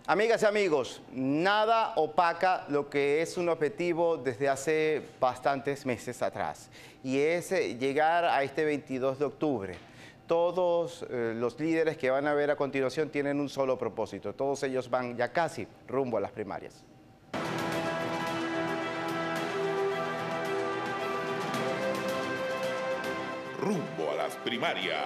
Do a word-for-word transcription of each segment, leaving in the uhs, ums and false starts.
Amigas y amigos, nada opaca lo que es un objetivo desde hace bastantes meses atrás, y es llegar a este veintidós de octubre. Todos eh, los líderes que van a ver a continuación tienen un solo propósito. Todos ellos van ya casi rumbo a las primarias. Rumbo a las primarias.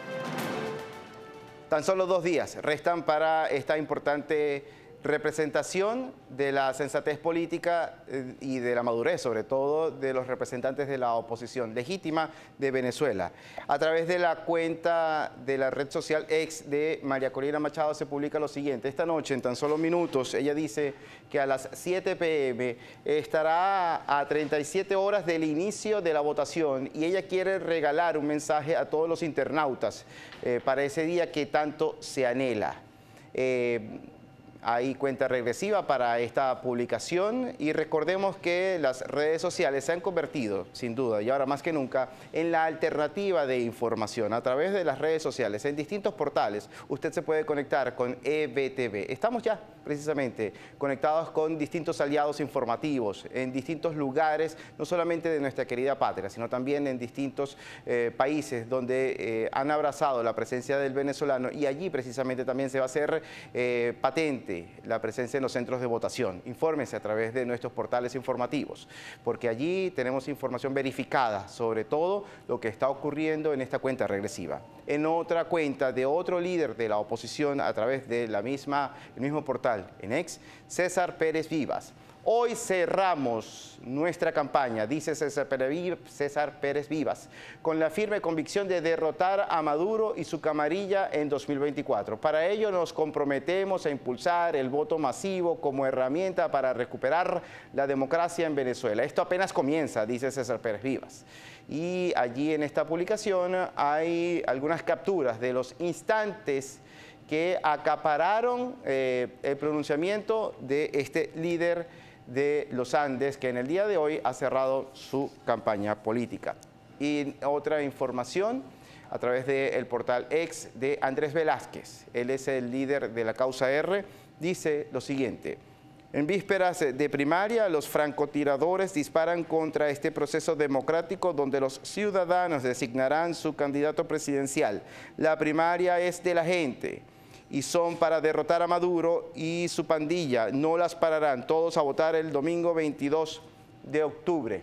Tan solo dos días restan para esta importante representación de la sensatez política y de la madurez, sobre todo, de los representantes de la oposición legítima de Venezuela. A través de la cuenta de la red social X de María Corina Machado se publica lo siguiente. Esta noche, en tan solo minutos, ella dice que a las siete p m estará a treinta y siete horas del inicio de la votación y ella quiere regalar un mensaje a todos los internautas eh, para ese día que tanto se anhela. Eh, Hay cuenta regresiva para esta publicación y recordemos que las redes sociales se han convertido, sin duda, y ahora más que nunca, en la alternativa de información. A través de las redes sociales, en distintos portales, usted se puede conectar con E B T V. Estamos ya, precisamente, conectados con distintos aliados informativos en distintos lugares, no solamente de nuestra querida patria, sino también en distintos eh, países donde eh, han abrazado la presencia del venezolano, y allí precisamente también se va a hacer eh, patente la presencia en los centros de votación. Infórmese a través de nuestros portales informativos, porque allí tenemos información verificada sobre todo lo que está ocurriendo en esta cuenta regresiva. En otra cuenta de otro líder de la oposición a través de la misma, el mismo portal en X, César Pérez Vivas. Hoy cerramos nuestra campaña, dice César Pérez Vivas, con la firme convicción de derrotar a Maduro y su camarilla en dos mil veinticuatro. Para ello nos comprometemos a impulsar el voto masivo como herramienta para recuperar la democracia en Venezuela. Esto apenas comienza, dice César Pérez Vivas. Y allí en esta publicación hay algunas capturas de los instantes que acapararon eh, el pronunciamiento de este líder de los Andes, que en el día de hoy ha cerrado su campaña política. Y otra información a través del portal X de Andrés Velázquez. Él es el líder de la causa R. Dice lo siguiente: en vísperas de primaria, los francotiradores disparan contra este proceso democrático donde los ciudadanos designarán su candidato presidencial. La primaria es de la gente y son para derrotar a Maduro y su pandilla. No las pararán. Todos a votar el domingo veintidós de octubre.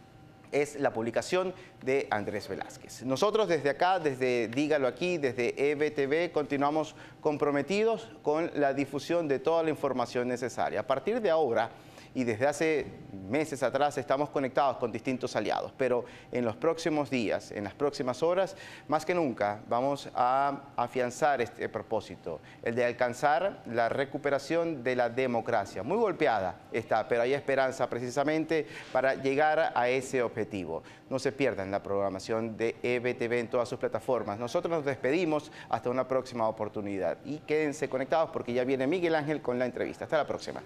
Es la publicación de Andrés Velázquez. Nosotros desde acá, desde Dígalo Aquí, desde E B T V, continuamos comprometidos con la difusión de toda la información necesaria. A partir de ahora, y desde hace meses atrás, estamos conectados con distintos aliados, pero en los próximos días, en las próximas horas, más que nunca vamos a afianzar este propósito, el de alcanzar la recuperación de la democracia. Muy golpeada está, pero hay esperanza precisamente para llegar a ese objetivo. No se pierdan la programación de E B T V en todas sus plataformas. Nosotros nos despedimos hasta una próxima oportunidad y quédense conectados porque ya viene Miguel Ángel con la entrevista. Hasta la próxima.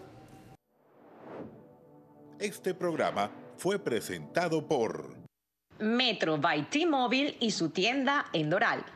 Este programa fue presentado por Metro by T-Mobile y su tienda en Doral.